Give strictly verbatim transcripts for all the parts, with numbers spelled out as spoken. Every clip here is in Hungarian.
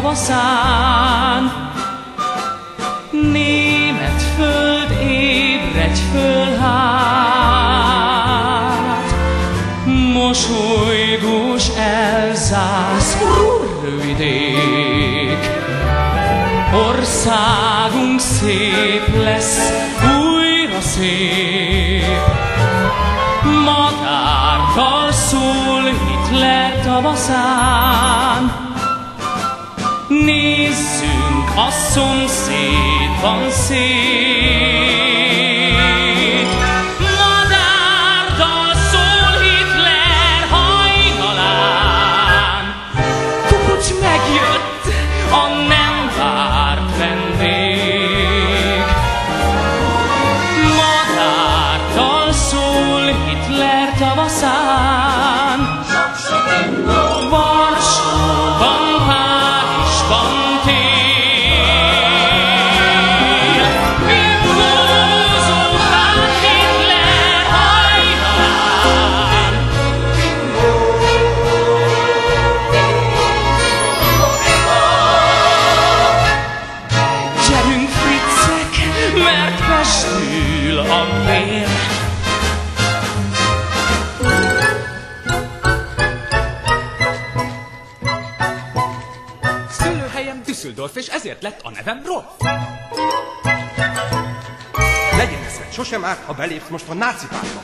tavaszán. Német föld ébredj föl hát, mosolygós Elzász Ruhrvidék. Országunk szép lesz, újra szép, madártal szól Hitler tavaszán. Nézzünk, a szomszédban szép, madártal szól Hitler hajnalán. Kukucs megjött, a nem várt vendég, madártal szól Hitler tavaszán. Varsóban, Párizsban tél, birkózó hát Hitler hajnalán. Gyerünk, fricek, mert festül a vér. Düsseldorf, és ezért lett a nevem Rolf. Legyen eszed, sosem árt, ha belépsz most a náci pártba.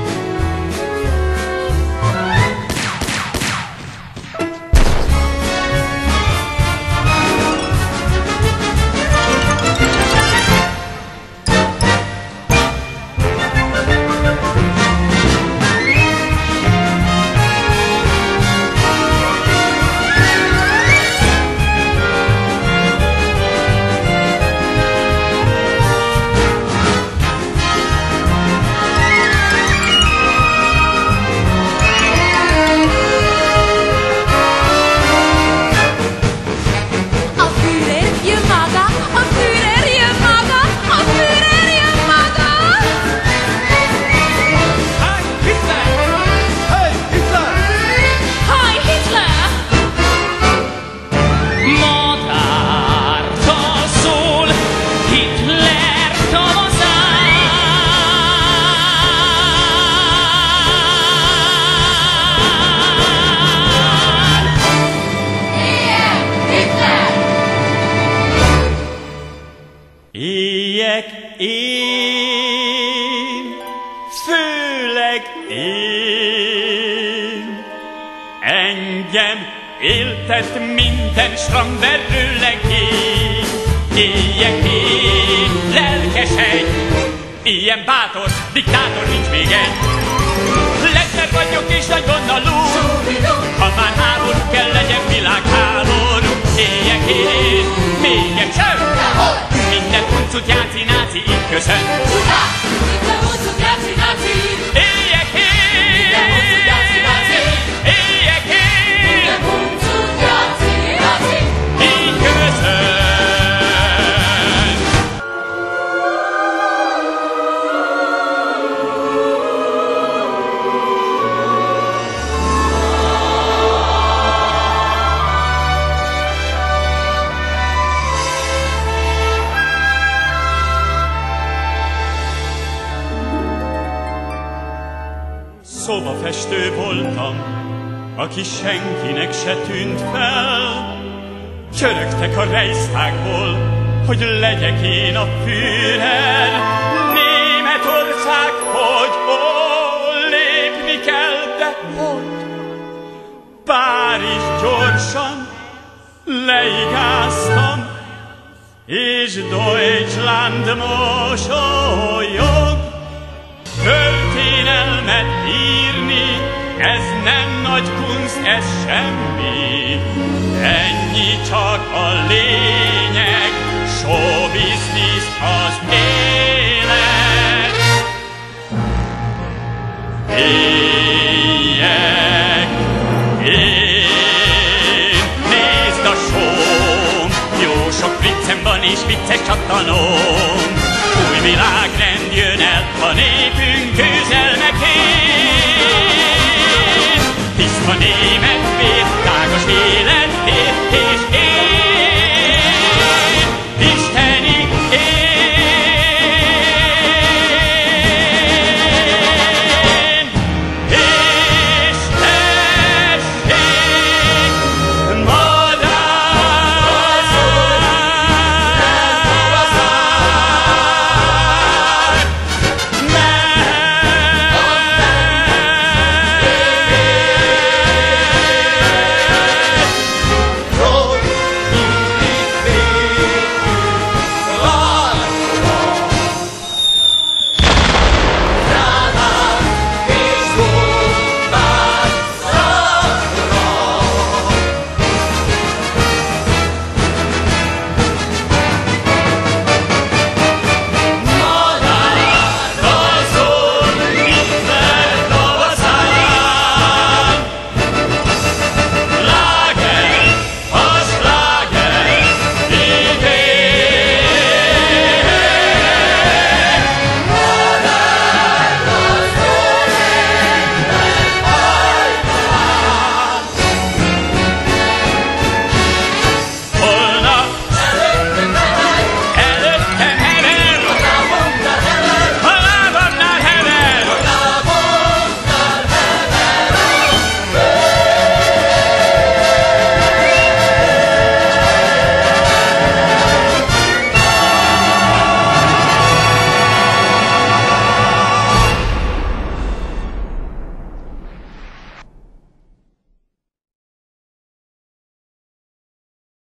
Éljek én, főleg én, engem éltet minden Stramberről én. Éljek én, lelkes egy, ilyen bátor, diktátor nincs még egy. Lesznek vagyok és nagy vonalú, ha már háború kell, legyen világháború. Éljek én, még egy sör, minden huncut játszi náci így köszön. Minden huncut játszi náci. Éljek én, minden huncut játszi náci. Éljek én, minden huncut játszi náci. Így köszön. Szobafestő voltam, aki senkinek se tűnt fel. Csörögtek a Reichstagból, hogy legyek én a Führer. Németország, hogy hol lépni kell, de hogy? Párizs gyorsan leigáztam, és Deutschland mosolyog. Történelmet írni, ez nem nagy kunst, ez semmi. Ennyi csak a lényeg, show business az élet. Éljek én, nézd a show-m, jó sok viccem van és vicces csattanóm. Új világrend jön el, a népünk közel.